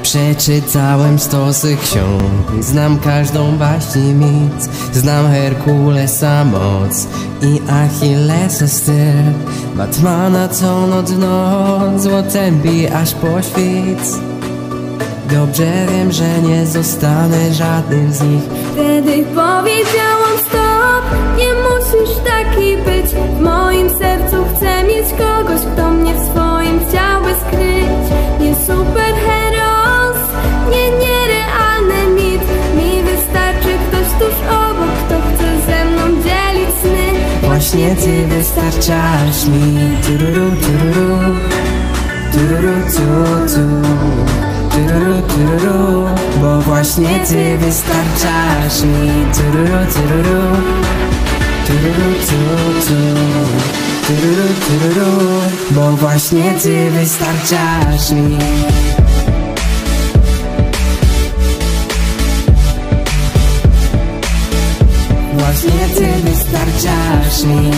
Przeczytałem stosy ksiąg, znam każdą baśń i mit. Znam Herkulesa moc i Achillesa styl, Batmana co noc w noc złotem bije aż po świt. Dobrze wiem, że nie zostanę żadnym z nich. Wtedy powiedziałam stop, nie musisz taki być. W moim sercu chcę mieć kogoś, kto mnie w swoim chciałby skryć. Nie superheros, nie nierealny mit. Mi wystarczy ktoś tuż obok, kto chce ze mną dzielić sny. Właśnie ty wystarczasz mi. Tururu, tururu, tururu, tu, tu. Tururu, tururu, bo właśnie ty wystarczasz mi. Tururu, tururu, tururu, tu, tu. Tururu, tururu, bo właśnie ty wystarczasz mi. Właśnie ty wystarczasz mi.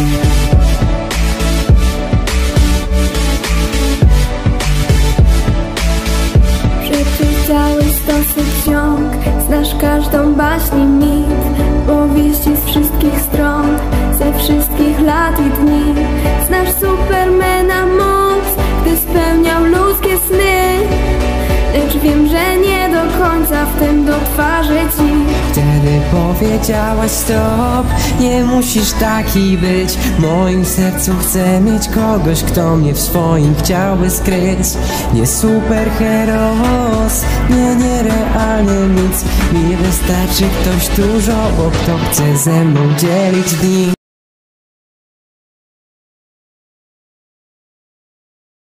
Przeczytałeś stosy ksiąg, znasz każdą baśń i mit. Powieści z wszystkich stron, ze wszystkich lat i dni. Znasz Supermana moc, gdy spełniał ludzkie sny. Lecz wiem, że nie do końca w tym dotrważy ci. Wtedy powiedziałaś stop, nie musisz taki być. W moim sercu chcę mieć kogoś, kto mnie w swoim chciałby skryć. Nie superheros, nie nierealny nic. Mi wystarczy ktoś dużo, bo kto chce ze mną dzielić dni.